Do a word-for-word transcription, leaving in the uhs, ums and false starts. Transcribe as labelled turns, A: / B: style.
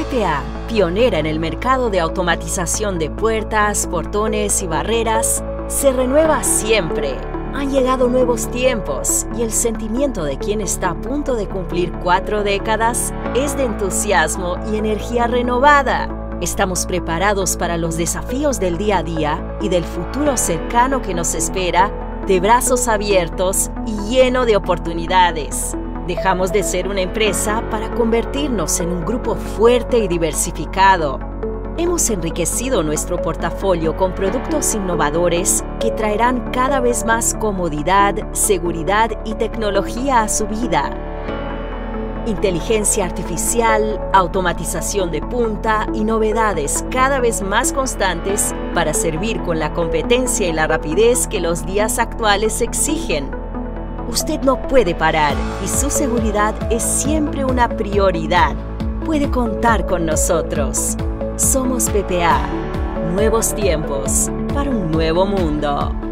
A: P P A, pionera en el mercado de automatización de puertas, portones y barreras, se renueva siempre. Han llegado nuevos tiempos y el sentimiento de quien está a punto de cumplir cuatro décadas es de entusiasmo y energía renovada. Estamos preparados para los desafíos del día a día y del futuro cercano que nos espera, de brazos abiertos y lleno de oportunidades. Dejamos de ser una empresa para convertirnos en un grupo fuerte y diversificado. Hemos enriquecido nuestro portafolio con productos innovadores que traerán cada vez más comodidad, seguridad y tecnología a su vida. Inteligencia artificial, automatización de punta y novedades cada vez más constantes para servir con la competencia y la rapidez que los días actuales exigen. Usted no puede parar y su seguridad es siempre una prioridad. Puede contar con nosotros. Somos P P A. Nuevos tiempos para un nuevo mundo.